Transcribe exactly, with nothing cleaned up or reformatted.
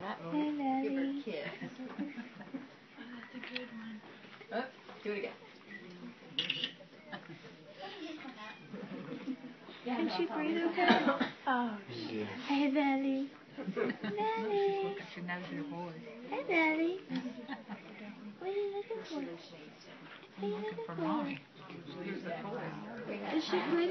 that. Hey, Nelly. Give her a kiss. Oh, that's a good one. Oh, do it again. Can she breathe okay? Oh, yeah. Hey, Nelly. Nelly. She knows her voice. Hey, Nelly. What are you looking for? What are you looking For for? mommy. Is she breathing?